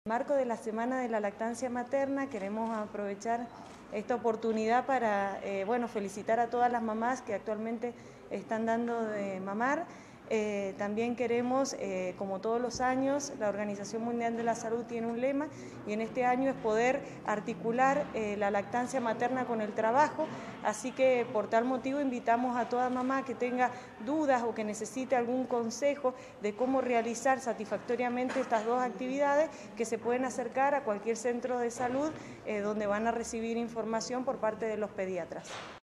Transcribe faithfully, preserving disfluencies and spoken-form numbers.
En el marco de la Semana de la Lactancia Materna queremos aprovechar esta oportunidad para eh, bueno, felicitar a todas las mamás que actualmente están dando de mamar. Eh, también queremos, eh, como todos los años, la Organización Mundial de la Salud tiene un lema y en este año es poder articular eh, la lactancia materna con el trabajo, así que por tal motivo invitamos a toda mamá que tenga dudas o que necesite algún consejo de cómo realizar satisfactoriamente estas dos actividades, que se pueden acercar a cualquier centro de salud eh, donde van a recibir información por parte de los pediatras.